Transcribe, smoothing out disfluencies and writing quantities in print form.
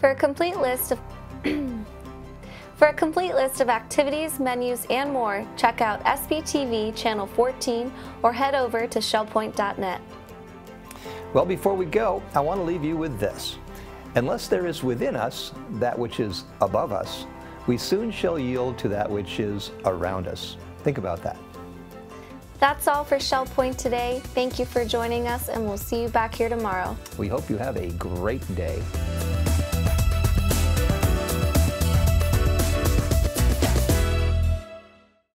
For a complete list of For a complete list of activities, menus, and more, check out SBTV Channel 14 or head over to shellpoint.net. Well, before we go, I want to leave you with this. Unless there is within us that which is above us, we soon shall yield to that which is around us. Think about that. That's all for Shell Point today. Thank you for joining us, and we'll see you back here tomorrow. We hope you have a great day.